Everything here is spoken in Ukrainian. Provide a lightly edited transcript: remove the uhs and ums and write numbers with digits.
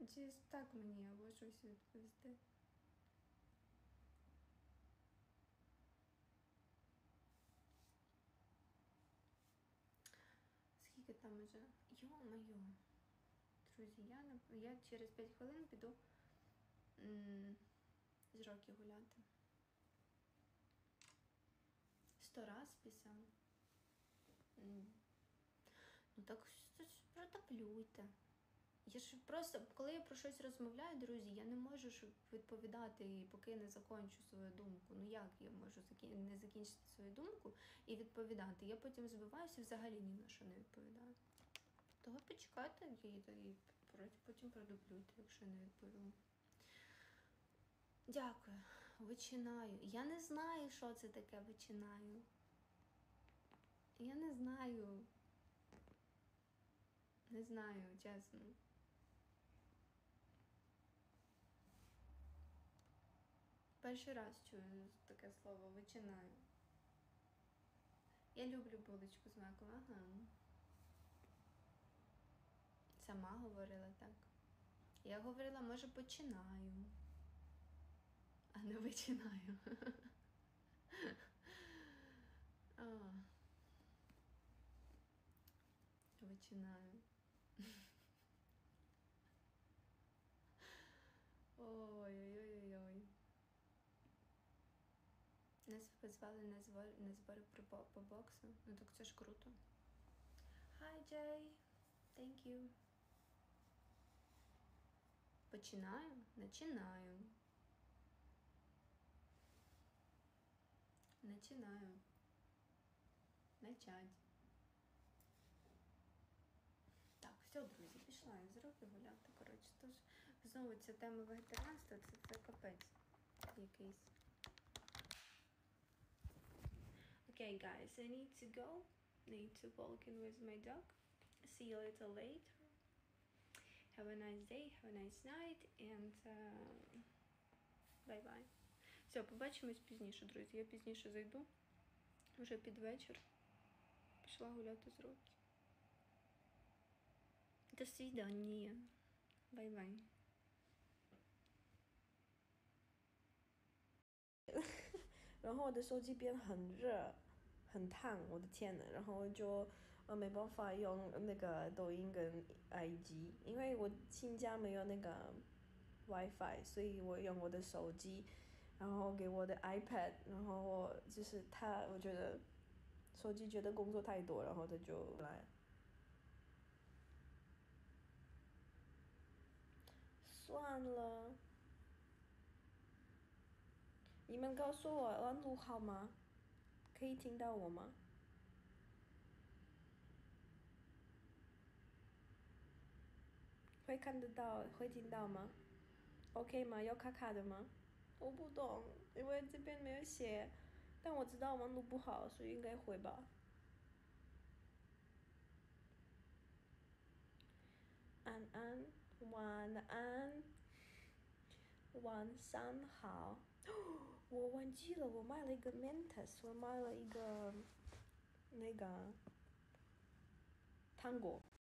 Чи так мені або щось відповісти? Скільки там уже? Йо-моє. Друзі, я через 5 хвилин піду з Рокі гуляти. 100 раз писав. Ну так протоплюйте. Я ж просто, коли я про щось розмовляю, друзі, я не можу відповідати, поки не закінчу свою думку. Ну як я можу не закінчити свою думку і відповідати? Я потім збиваюся і взагалі ні на що не відповідаю. Того почекайте і потім продублюйте, якщо не відповім. Дякую. Вичинаю. Я не знаю, що це таке вичинаю. Я не знаю. Не знаю, чесно. Перший раз чую таке слово вичинаю. Я люблю булочку з маком, ага. Сама говорила так. Я говорила, може, починаю, а не вичинаю. Вичинаю. Ой-ой-ой-ой. Нас позвали на збори по боксу. Ну так це ж круто. Hi, Jay. Thank you. Починаю? Начинаю. Начинаю. Начать. Так, все, друзі, пішла я з Роки гуляти, коротше. Тож, знову ця тема вегетаріанства, це капець якийсь. Okay, guys, I need to go. Need to walk in with my dog. See you a little later. Have a nice day, have a nice night, and bye-bye. Все, побачимось пізніше, друзі. Я пізніше зайду. Вже під вечір. Пішла гуляти з Рокі. До свидания. Bye-bye. 然后我的手机变很热很烫，我的天呐，然后我就没办法用那个抖音跟 IG， 因为我新家没有那个 WiFi， 所以我用我的手机，然后给我的 iPad， 然后我就是我觉得手机觉得工作太多，然后他就来。算了，你们告诉我网路好吗？可以听到我吗？会看得到，会听到吗 ？OK 吗？要卡卡的吗？我不懂，因为这边没有写，但我知道网路不好，所以应该会吧。安安，晚安，晚上好。我忘记了，我买了一个 Mentos， 我买了一个那个糖果。